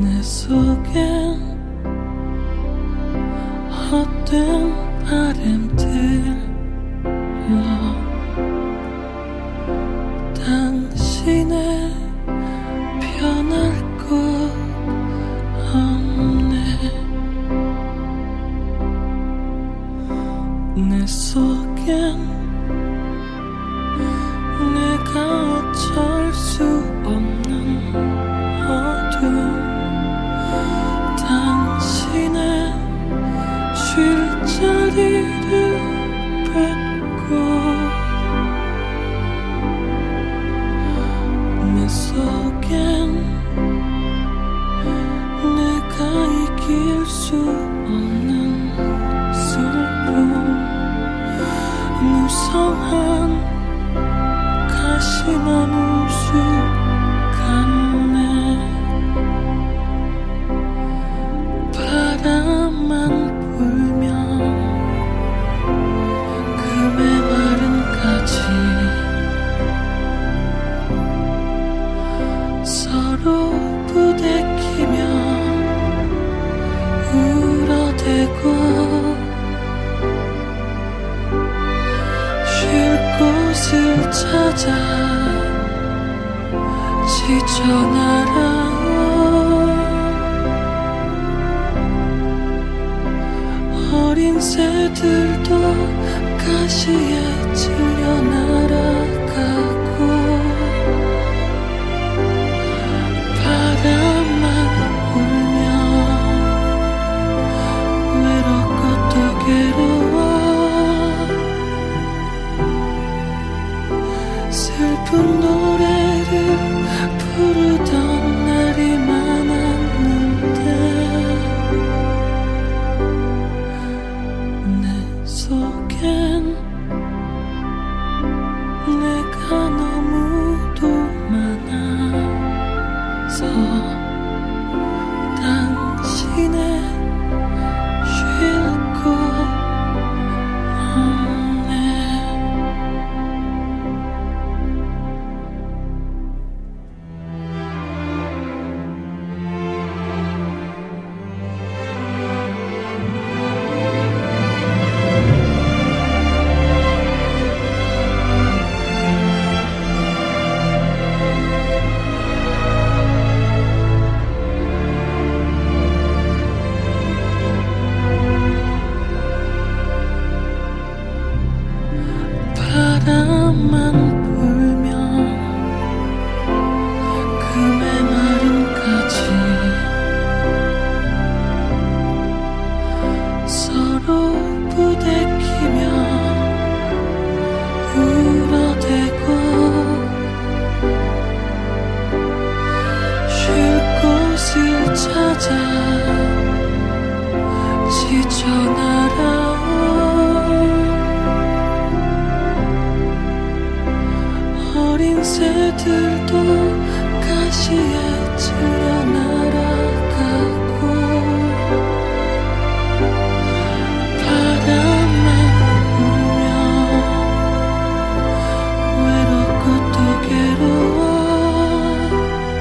내 속엔 헛된 바램들로 당신의 변할 것 없네. 내 속엔 내가 어쩔 수 없는 어둠, 당신의 쉴 자리를 뺏고 내 속엔 내가 이길 수 없는 슬픔, 무성한 가시나무 숲 같네. 바람만 불면 그 메마른 가지 서로 부대끼며 울어대고 곳을 찾아 지쳐 날아온 어린 새들도 가시에 찔려 날아가고 바람만 불면 외롭고 또 괴로워 슬픈 노래를 부르던 날이 많았는데 내 속엔 내가 너무도 많아서 당신의 쉴 곳 없네. 바람만 불면 그 메마른 가지 서로 부대끼며 울어대고 쉴 곳을 찾아 지쳐 날아온 어린 새들도 가시에 찔려 날아가고 바람만 불면 외롭고 또 괴로워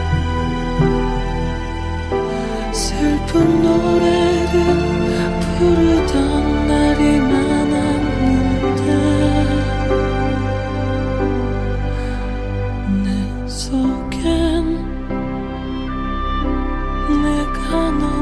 슬픈 노래를 부르던 날이 많았는데 내 속엔 내가 너